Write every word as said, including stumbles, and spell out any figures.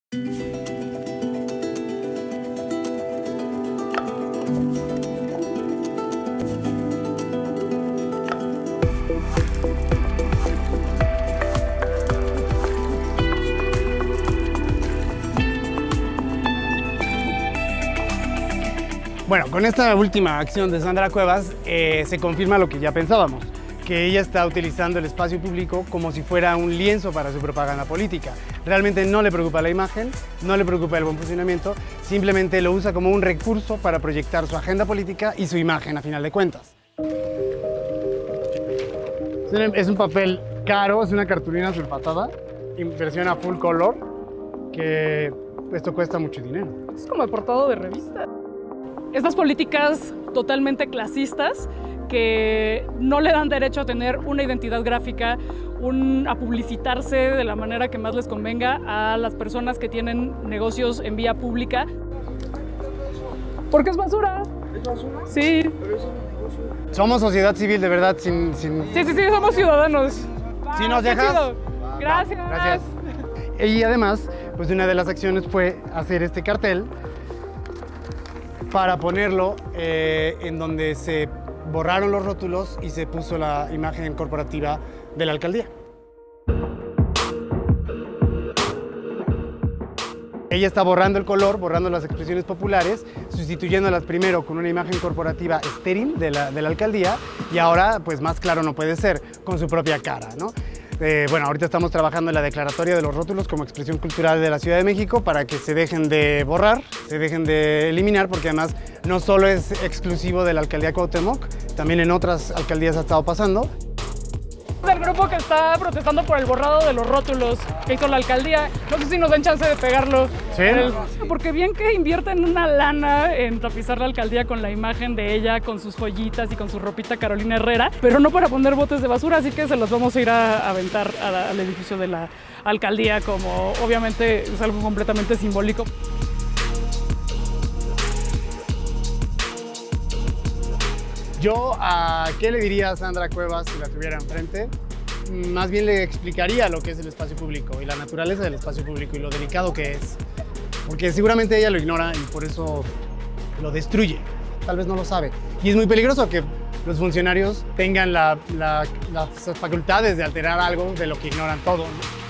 Bueno, con esta última acción de Sandra Cuevas eh, se confirma lo que ya pensábamos, que ella está utilizando el espacio público como si fuera un lienzo para su propaganda política. Realmente no le preocupa la imagen, no le preocupa el buen funcionamiento, simplemente lo usa como un recurso para proyectar su agenda política y su imagen a final de cuentas. Es un papel caro, es una cartulina sulfatada, impresión a full color, que esto cuesta mucho dinero. Es como el portado de revista. Estas políticas totalmente clasistas que no le dan derecho a tener una identidad gráfica, un, a publicitarse de la manera que más les convenga a las personas que tienen negocios en vía pública. Porque es basura. ¿Es basura? Sí. Pero eso es un negocio. Somos sociedad civil, de verdad, sin... sin... Sí, sí, sí, somos ciudadanos. Si nos dejas... Chido. Gracias. Gracias. Y además, pues una de las acciones fue hacer este cartel para ponerlo eh, en donde se borraron los rótulos y se puso la imagen corporativa de la alcaldía. Ella está borrando el color, borrando las expresiones populares, sustituyéndolas primero con una imagen corporativa estéril de la, de la alcaldía y ahora, pues más claro no puede ser, con su propia cara, ¿no? Eh, bueno, ahorita estamos trabajando en la declaratoria de los rótulos como expresión cultural de la Ciudad de México para que se dejen de borrar, se dejen de eliminar, porque además no solo es exclusivo de la alcaldía Cuauhtémoc, también en otras alcaldías ha estado pasando. El grupo que está protestando por el borrado de los rótulos que hizo la alcaldía, no sé si nos den chance de pegarlo. Sí. El, porque bien que invierten una lana en tapizar la alcaldía con la imagen de ella, con sus joyitas y con su ropita Carolina Herrera, pero no para poner botes de basura, así que se los vamos a ir a aventar a la, al edificio de la alcaldía, como obviamente es algo completamente simbólico. Yo, ¿a qué le diría a Sandra Cuevas si la tuviera enfrente? Más bien le explicaría lo que es el espacio público y la naturaleza del espacio público y lo delicado que es. Porque seguramente ella lo ignora y por eso lo destruye. Tal vez no lo sabe. Y es muy peligroso que los funcionarios tengan la, la, las facultades de alterar algo de lo que ignoran todo, ¿no?